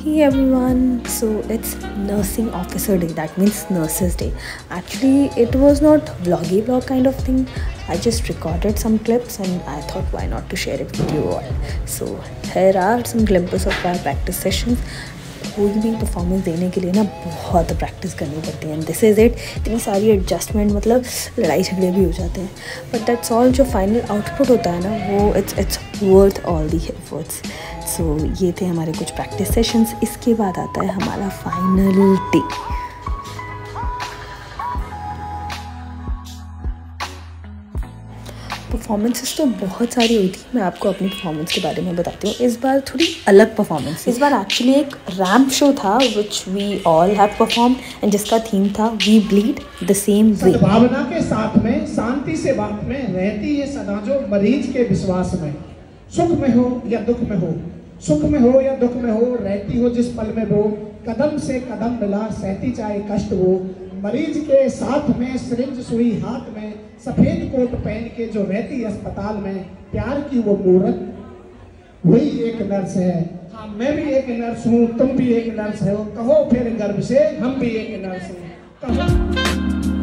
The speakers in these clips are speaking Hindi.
Hey everyone, so it's nursing officer day, that means nurses day. Actually it was not vlog kind of thing. I just recorded some clips and I thought why not to share it with you all. So here are some glimpses of our practice sessions. कोई भी परफॉर्मेंस देने के लिए ना बहुत प्रैक्टिस करनी पड़ती है, एंड दिस इज़ इट. इतनी सारी एडजस्टमेंट, मतलब लड़ाई झगड़े भी हो जाते हैं, बट दैट्स ऑल. जो फाइनल आउटपुट होता है ना वो it's worth all the efforts. So ये थे हमारे कुछ प्रैक्टिस सेशंस. इसके बाद आता है हमारा फाइनल डे. परफॉर्मेंसेस तो बहुत सारी हुई थी. मैं आपको अपनी परफॉर्मेंस के बारे में बताती हूँ. इस बार थोड़ी अलग परफॉर्मेंस. इस बार एक्चुअली एक रैम्प शो था which we all have perform, and जिसका थीम था we bleed the same way. Bhavna के साथ में शांति से बात में रहती है सदा जो मरीज के विश्वास में. सुख में हो या दुख में हो, सुख में हो या दुख में हो, रहती हो जिस पल में वो, कदम से कदम मिला सहती चाहे कष्ट वो. मरीज के साथ में सिरिंज सुई हाथ में, सफेद कोट पहन के जो रहती अस्पताल में, प्यार की वो मूरत वही एक नर्स है. हाँ, मैं भी एक नर्स हूँ, तुम भी एक नर्स हो, कहो फिर गर्व से हम भी एक नर्स हैं. कहो.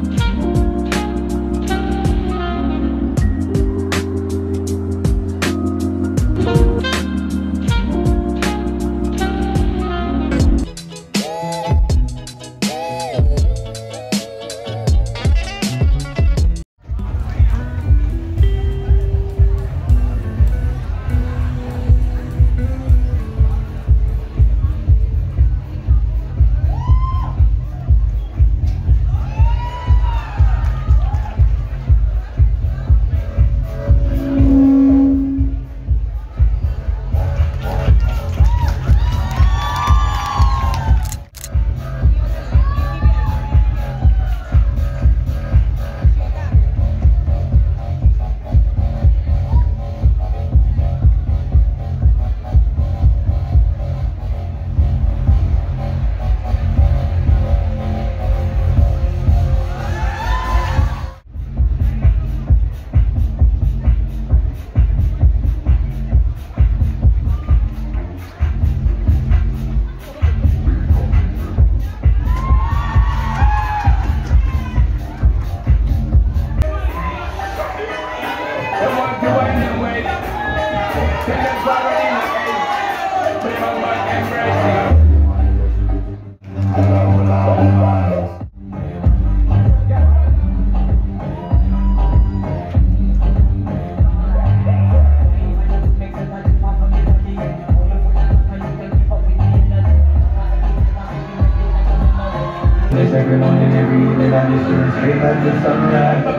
Everyone in every unit on your street, straight like the sunrise.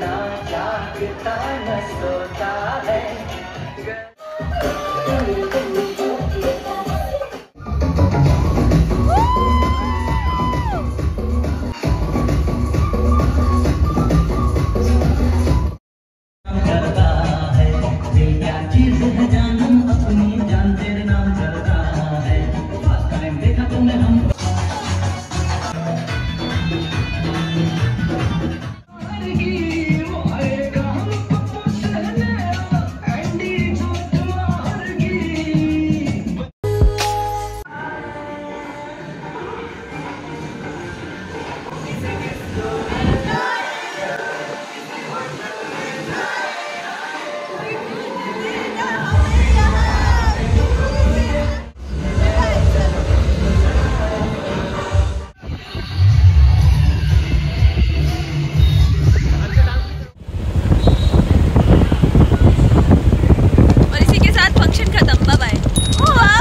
जागता न सोता है।